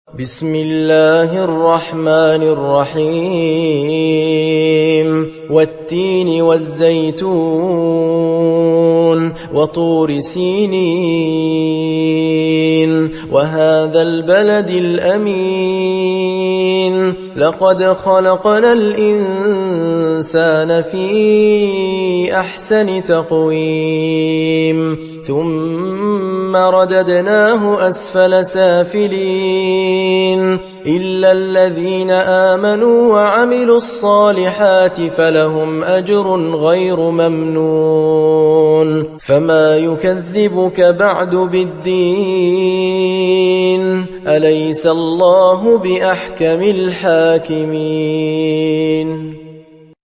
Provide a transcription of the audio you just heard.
بسم الله الرحمن الرحيم والتين والزيتون وطور سينين وهذا البلد الأمين لقد خلقنا الإنسان في أحسن تقويم ثم رددناه أسفل سافلين إلا الذين آمنوا وعملوا الصالحات فلهم أجر غير ممنون فما يكذبك بعد بالدين أليس الله بأحكم الحاكمين